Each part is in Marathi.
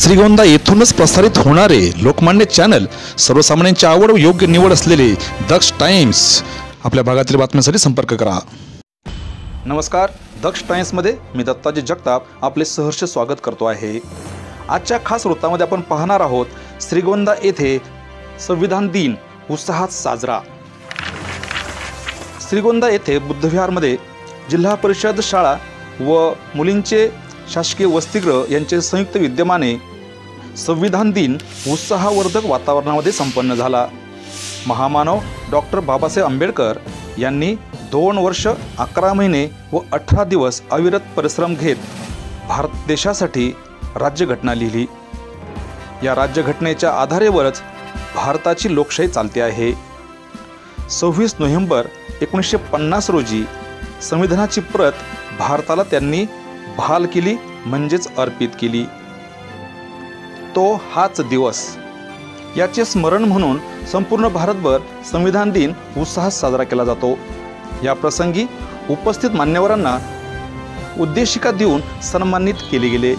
श्रीगोंदा येथूनच प्रसारित होणारे लोकमान्य चॅनल, सर्वसामान्यांची आवड व योग्य निवड असलेले दक्ष टाइम्स। आपल्या भागातील बातम्यांसाठी संपर्क करा। नमस्कार, दक्ष टाइम्समध्ये मी दत्ताजी जगताप आपले सहर्ष स्वागत करतो आहे। आजच्या खास वृत्तामध्ये आपण पाहणार आहोत श्रीगोंदा येथे संविधान दिन उत्साहात साजरा। श्रीगोंदा येथे बुद्धविहारमध्ये जिल्हा परिषद शाळा व मुलींचे शासकीय वसतिगृह यांचे संयुक्त विद्यमाने संविधान दिन उत्साहवर्धक वातावरणामध्ये संपन्न झाला। महामानव डॉक्टर बाबासाहेब आंबेडकर यांनी 2 वर्ष 11 महिने व 18 दिवस अविरत परिश्रम घेत भारत देशासाठी राज्यघटना लिहिली। या राज्यघटनेच्या आधारेवरच भारताची लोकशाही चालते आहे। 26 नोव्हेंबर 1950 रोजी संविधानाची प्रत भारताला त्यांनी बहाल केली, म्हणजेच अर्पित केली। तो हाच दिवस, याचे स्मरण म्हणून संपूर्ण भारतभर संविधान दिन उत्साहात साजरा केला जातो। या प्रसंगी उपस्थित मान्यवरांना उद्देशिका देऊन सन्मानित केले गेले।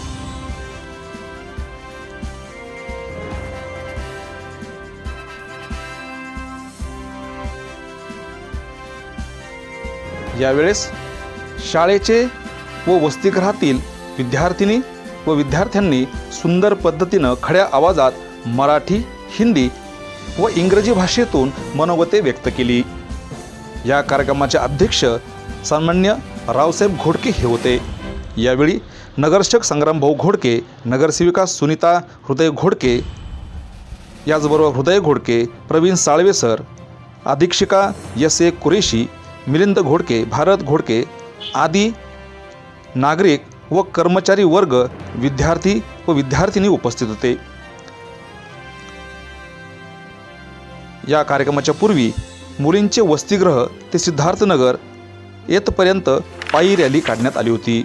यावेळेस शाळेचे व वसतिगृहातील विद्यार्थिनी व विद्यार्थ्यांनी सुंदर पद्धतीने खड्या आवाजात मराठी, हिंदी व इंग्रजी भाषेतून मनोगते व्यक्त केली। या कार्यक्रमाचे अध्यक्ष सन्मान्य रावसाहेब घोडके हे होते। यावेळी नगरसेवक संग्रामभाऊ घोडके, नगरसेविका सुनीता हृदय घोडके, याचबरोबर हृदय घोडके, प्रवीण साळवे सर, अधीक्षिका S.A. कुरेशी, मिलिंद घोडके, भारत घोडके आदी नागरिक व कर्मचारी वर्ग, विद्यार्थी व विद्यार्थिनी उपस्थित होते। या कार्यक्रमाच्या पूर्वी मुलींचे वसतिगृह ते सिद्धार्थनगर येथपर्यंत पायी रॅली काढण्यात आली होती।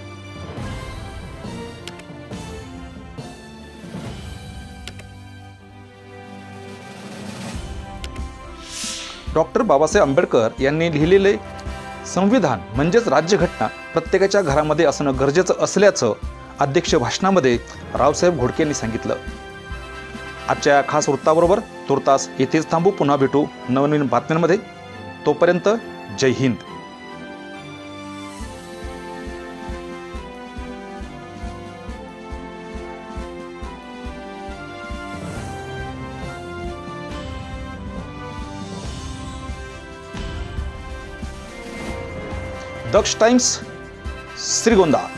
डॉक्टर बाबासाहेब आंबेडकर यांनी लिहिलेले संविधान म्हणजेच राज्यघटना प्रत्येकाच्या घरामध्ये असणं गरजेचं असल्याचं अध्यक्ष भाषणामध्ये रावसाहेब घोडके यांनी सांगितलं। आजच्या खास वृत्ताबरोबर तुर्तास येथेच थांबू, पुन्हा भेटू नवनवीन बातम्यांमध्ये। तोपर्यंत जय हिंद। दक्ष टाइम्स, श्रीगोंदा।